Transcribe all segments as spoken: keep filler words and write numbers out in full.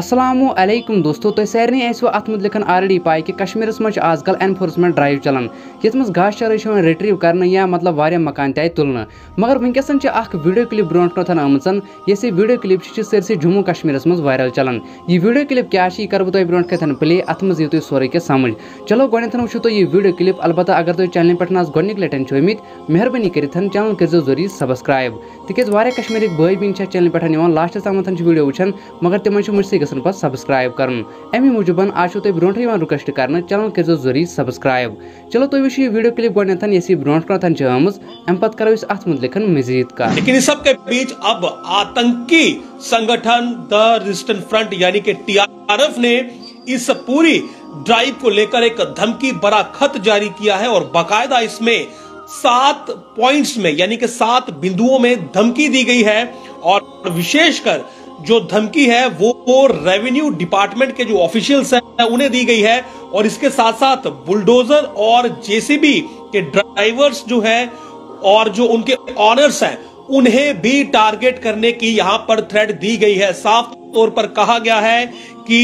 अस्सलामुअलैकुम दोस्तों, तो सारे आसो अत मुतलिक ऑलरेडी पाई कि कश्मीरस मज आजकल एनफोर्समेंट ड्राइव चलान ये मज गाश चराई रिट्रीव कर या मतलब वारिया मकान तय तुलना मगर वनकस वीडियो क्लिप ब्रो कुन आम ये वीडियो क्लिप सरसै जम्मू कश्मीरस मज वायरल चलान। यह वीडियो क्लिप क्या कर बह ब्रो कन प्ले अत मज यू सोरे क्या समझ। चलो गोडन वो तुम यह वीडियो क्लिप अलबत्त अगर तुम चैनल पे आज गोनिक लटन आमित मेहरबानी कर चैनल कर जरूरी सब्सक्राइब तिक वारिया भाई बीन चैनल पे लास्ट तम वीडियो वुचान मगर तिम मुझसे गसन पे सब्सक्राइब कर अमी मूजूब आज तुम ब्रो रिक्वेस्ट कर चैनल कर जरूरी सब्सक्राइब। चलो तुम वो वीडियो क्लिप गोडन ये ब्रो कुन आम अम पे करो अत मुतलिक मजीद का। लेकिन इस सब के बीच अब आतंकी संगठन द रेजिस्टेंस फ्रंट यानी कि टीआरएफ ने इस पूरी ड्राइव को लेकर एक धमकी भरा खत जारी किया है और बाकायदा इसमें सात पॉइंट्स में यानी कि सात बिंदुओं में धमकी दी गई है और विशेषकर जो धमकी है वो, वो रेवेन्यू डिपार्टमेंट के जो ऑफिशियल्स हैं उन्हें दी गई है और इसके साथ साथ बुलडोजर और जेसीबी के ड्राइवर्स जो है और जो उनके ऑनर्स हैं उन्हें भी टारगेट करने की यहां पर थ्रेट दी गई है। साफ तौर पर कहा गया है कि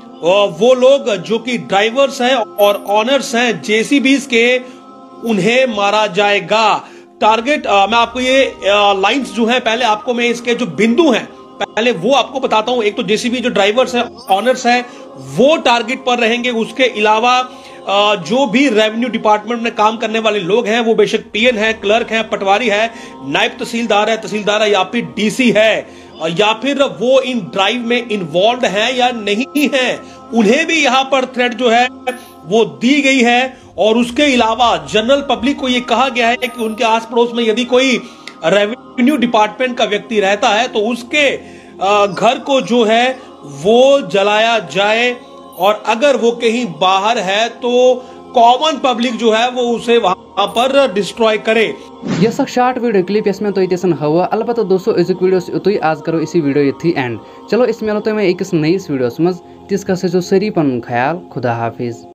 वो लोग जो कि ड्राइवर्स हैं और ऑनर्स हैं जेसीबीज के उन्हें मारा जाएगा। टारगेट आ, मैं आपको ये लाइंस जो है पहले आपको मैं इसके जो बिंदु हैं पहले वो आपको बताता हूं। एक तो जेसीबी जो ड्राइवर्स हैं ऑनर्स हैं वो टारगेट पर रहेंगे। उसके अलावा जो भी रेवेन्यू डिपार्टमेंट में काम करने वाले लोग हैं वो बेशक पीएन है, क्लर्क है, पटवारी है, नायब तहसीलदार है, तहसीलदार है या फिर डीसी है या फिर वो इन ड्राइव में इन्वॉल्व है या नहीं है उन्हें भी यहां पर थ्रेट जो है वो दी गई है। और उसके अलावा जनरल पब्लिक को यह कहा गया है कि उनके आस पड़ोस में यदि कोई रेवेन्यू डिपार्टमेंट का व्यक्ति रहता है तो उसके घर को जो है वो जलाया जाए और अगर वो कहीं बाहर है तो कॉमन पब्लिक जो है वो उसे वहां पर डिस्ट्रॉय करे। यह सक शार्ट वीडियो क्लिप इसमें तो ये हवा अलबत्त दोस्तों अजुक वीडियो युत आज करो इसी वीडियो ये एंड। चलो इस मिलो तुम एक नईस वीडियो मज तिस का सो सरी पन ख्याल। खुदा हाफिज।